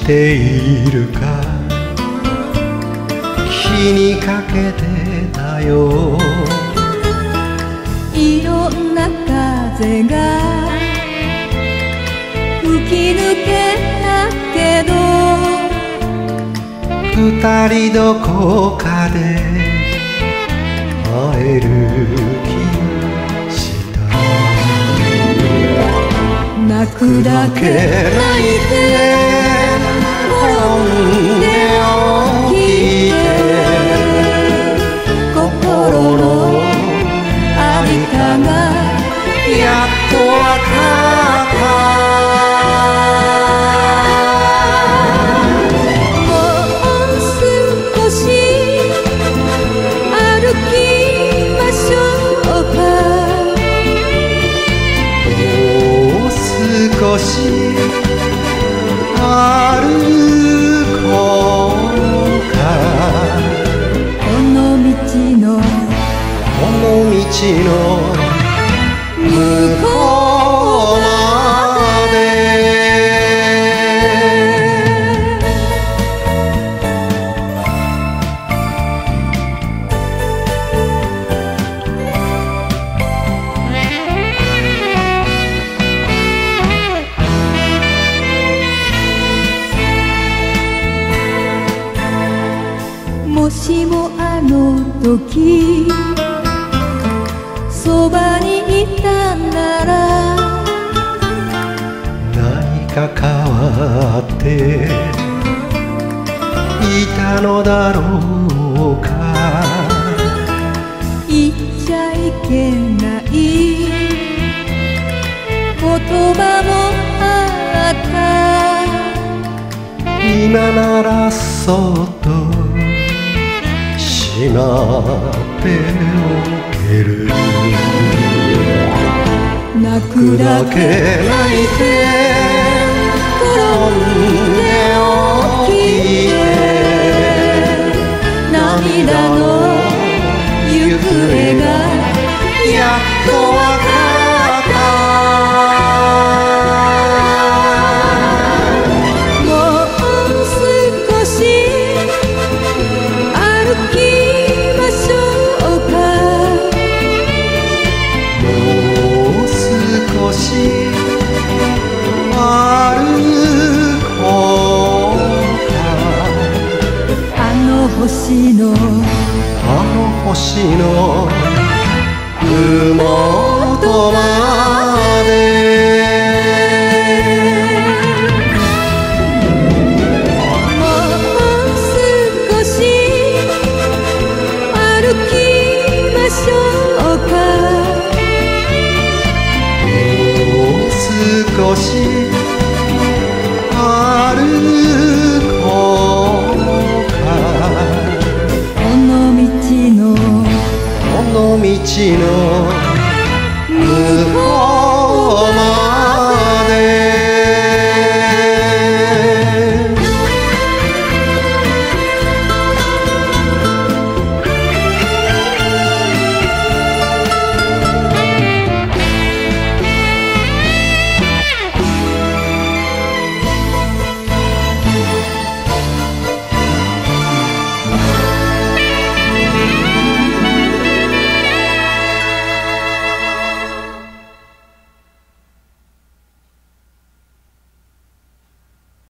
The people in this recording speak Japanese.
しているか気にかけてたよ。 いろんな風が吹き抜けたけど二人どこかで会える気した。 泣くだけ泣いて転んで起きて心のありかがやっとわかった。 もう少し歩きましょうか。 もう少し歩こうか。 この道の向こうまで。 もしもあの時そばにいたなら何か変わっていたのだろうか。 言っちゃいけない言葉もあった。 今ならそっとしまっておける。 泣くだけ泣いて転んで起きて涙の行方がやっとわかった。 もう少し歩きましょうか。 もう少し歩こうか。 あの星のふもとまで。 もう少し歩きましょうか。 もう少し歩こうか。 この道の向こうまで。